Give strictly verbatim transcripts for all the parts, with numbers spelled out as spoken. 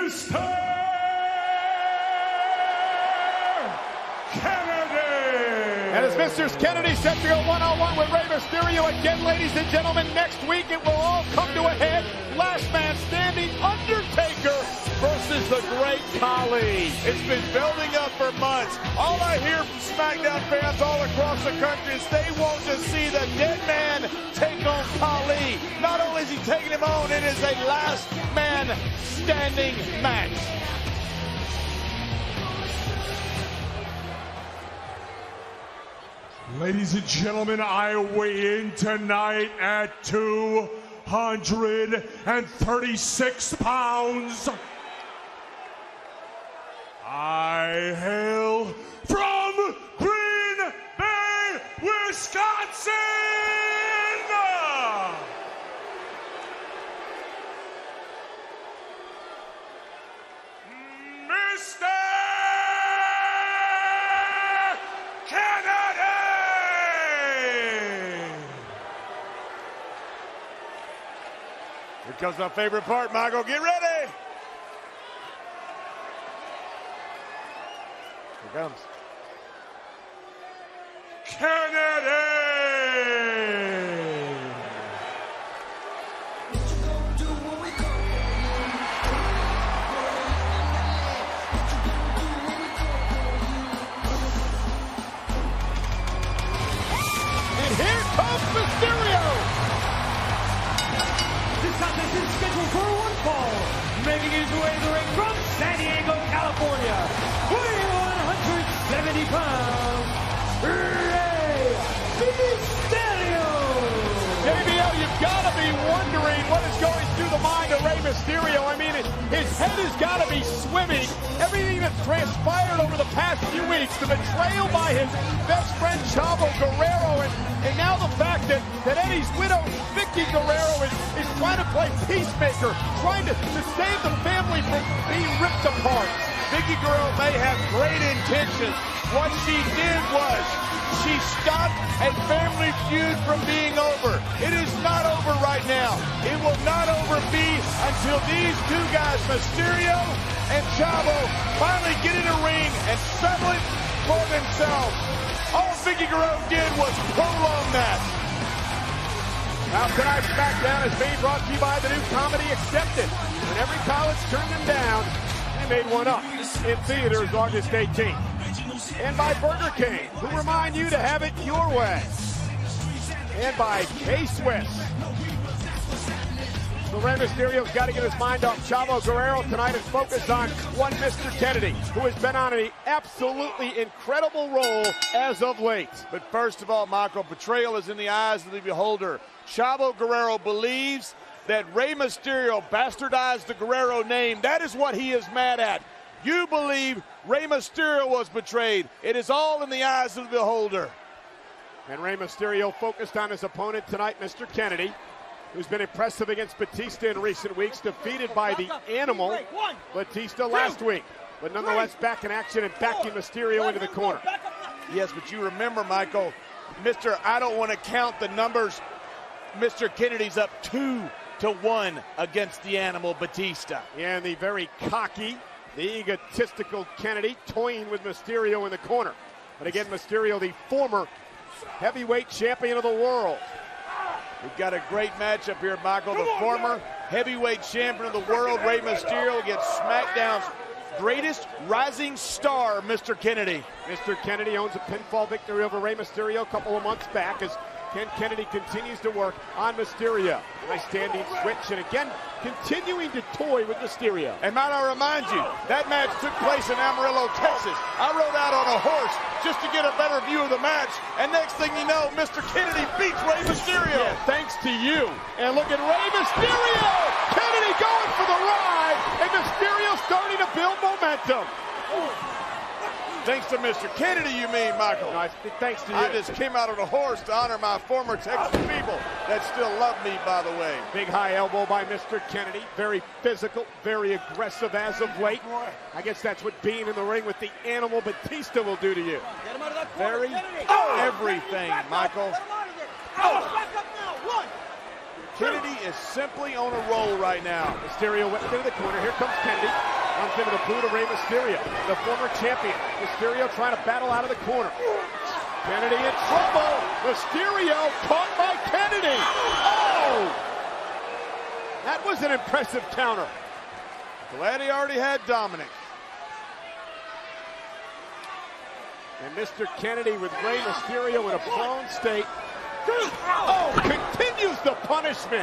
Mister Kennedy. And as Mister Kennedy set to go one-on-one with Rey Mysterio again, ladies and gentlemen, next week it will all come to a head. Last man standing, Undertaker versus the Great Khali. It's been building up for months. All I hear from SmackDown fans all across the country is they want to see the dead man take on Khali. Not only is he taking him on, it is a last man standing match. Ladies and gentlemen, I weigh in tonight at two hundred thirty-six pounds. I hail from Green Bay, Wisconsin! Mister Kennedy! Here comes my favorite part, Michael. Get ready! Here comes Kennedy! And here comes Mysterio! This contest is scheduled for one fall, making his way to the ring from San Diego, California, weighing one hundred seventy pounds, Rey Mysterio! J B L, you've got to be wondering what is going through the mind of Rey Mysterio. I mean, his head has got to be swimming. Everything that's transpired over the past few weeks, the betrayal by his best friend Chavo Guerrero, and, and now the fact that, that Eddie's widow, Vickie Guerrero, is, is trying to play peacemaker, trying to, to save the family from being ripped apart. Vickie Guerrero may have great intentions. What she did was she stopped a family feud from being over. It is not over right now. It will not over be until these two guys, Mysterio and Chavo, finally get in a ring and settle it for themselves. All Vickie Guerrero did was prolong that. Now tonight's SmackDown is being brought to you by the new comedy Accepted. When every college turned them down, they made one up in theaters August eighteenth. And by Burger King, who remind you to have it your way. And by K-Swiss. So Rey Mysterio's got to get his mind off Chavo Guerrero tonight and focus on one Mister Kennedy, who has been on an absolutely incredible roll as of late. But first of all, Michael, betrayal is in the eyes of the beholder. Chavo Guerrero believes that Rey Mysterio bastardized the Guerrero name. That is what he is mad at. You believe Rey Mysterio was betrayed. It is all in the eyes of the beholder. And Rey Mysterio focused on his opponent tonight, Mister Kennedy, who's been impressive against Batista in recent weeks, defeated by the Animal, Batista, last week. But nonetheless, back in action and backing Mysterio into the corner. Yes, but you remember, Michael, Mister I don't want to count the numbers. Mister Kennedy's up two to one against the Animal, Batista. And the very cocky, the egotistical Kennedy toying with Mysterio in the corner. But again, Mysterio, the former heavyweight champion of the world. We've got a great matchup here, Michael. The former heavyweight champion of the world, Rey Mysterio, against SmackDown's greatest rising star, Mister Kennedy. Mister Kennedy owns a pinfall victory over Rey Mysterio a couple of months back as Ken Kennedy continues to work on Mysterio. Nice standing switch, and again, continuing to toy with Mysterio. And might I remind you, that match took place in Amarillo, Texas. I rode out on a horse just to get a better view of the match, and next thing you know, Mister Kennedy beats Rey Mysterio. Yeah, thanks to you. And look at Rey Mysterio! Kennedy going for the ride, and Mysterio starting to build momentum. Thanks to Mister Kennedy, you mean, Michael? No, thanks to you. I just came out on a horse to honor my former Texas people that still love me, by the way. Big high elbow by Mister Kennedy. Very physical, very aggressive as of late. I guess that's what being in the ring with the Animal Batista will do to you. Very oh, everything, Michael. Oh. Kennedy is simply on a roll right now. Mysterio went into the corner. Here comes Kennedy. runs into the boot of Rey Mysterio, the former champion. Mysterio trying to battle out of the corner. Kennedy in trouble. Mysterio caught by Kennedy. Oh! That was an impressive counter. Glad he already had Dominic. And Mister Kennedy with Rey Mysterio in a prone state. Oh, continues the punishment.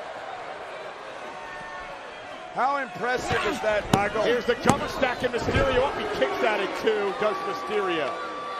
How impressive is that, Michael? Here's the cover stack and Mysterio up. He kicks at it too, does Mysterio.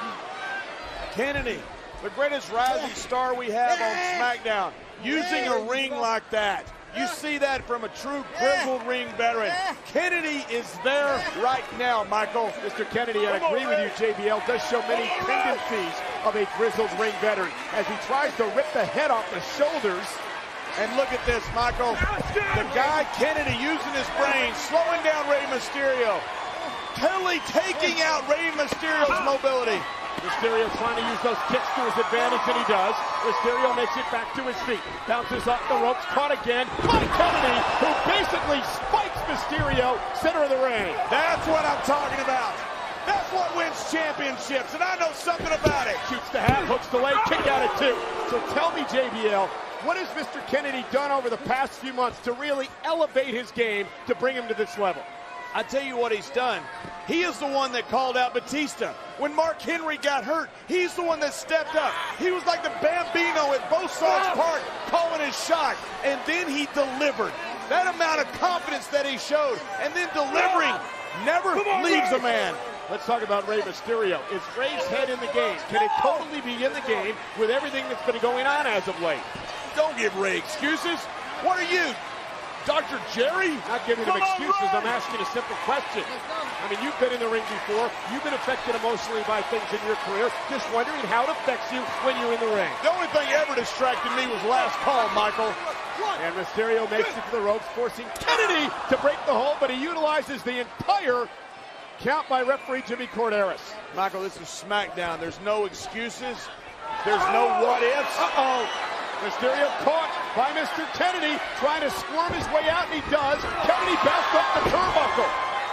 Kennedy, the greatest rising star we have on SmackDown, using a ring like that. You see that from a true grizzled ring veteran. Kennedy is there right now, Michael. Mister Kennedy, I agree with you, J B L, does show many tendencies of a grizzled ring veteran as he tries to rip the head off the shoulders. And look at this, Michael. The guy, Kennedy, using his brain, slowing down Rey Mysterio. Totally taking out Rey Mysterio's mobility. Mysterio trying to use those kicks to his advantage, and he does. Mysterio makes it back to his feet. Bounces off the ropes, caught again by Kennedy, who basically spikes Mysterio, center of the ring. That's what I'm talking about. That's what wins championships, and I know something about it. Shoots the hat, hooks the leg, kick out it too. So tell me, J B L, what has Mister Kennedy done over the past few months to really elevate his game to bring him to this level? I tell you what he's done. He is the one that called out Batista. When Mark Henry got hurt, he's the one that stepped up. He was like the Bambino at Beau Sox Park, calling his shot, and then he delivered. That amount of confidence that he showed, and then delivering, never leaves a man. Let's talk about Rey Mysterio. Is Rey's head in the game? Can it totally be in the game with everything that's been going on as of late? Don't give Rey excuses. What are you, Doctor Jerry? Not giving him excuses. I'm asking a simple question. I mean, you've been in the ring before. You've been affected emotionally by things in your career. Just wondering how it affects you when you're in the ring. The only thing ever distracted me was last call, Michael. And Mysterio makes it to the ropes, forcing Kennedy to break the hold, but he utilizes the entire count by referee Jimmy Corderas. Michael, this is SmackDown. There's no excuses. There's no what ifs. Uh-oh. Mysterio caught by Mister Kennedy, trying to squirm his way out, and he does. Kennedy bounced off the turnbuckle.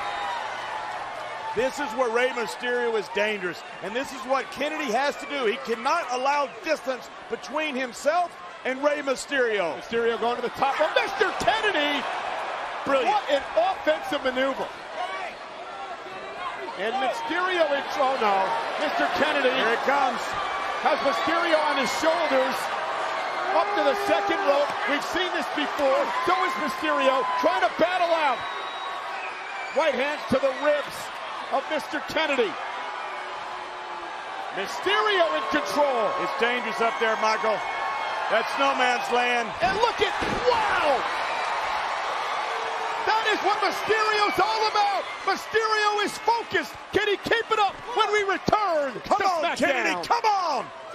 This is where Rey Mysterio is dangerous, and this is what Kennedy has to do. He cannot allow distance between himself and Rey Mysterio. Mysterio going to the top of Mister Kennedy. Brilliant. What an offensive maneuver. And Mysterio in, oh no, Mister Kennedy. Here it comes. Has Mysterio on his shoulders. Up to the second rope. We've seen this before. So is Mysterio trying to battle out. Right hands to the ribs of Mister Kennedy. Mysterio in control. It's dangerous up there, Michael. That's no man's land. And look at, wow! That is what Mysterio's all about. Mysterio is focused. Can he keep it up when we return Come to on, SmackDown? Kennedy, come on!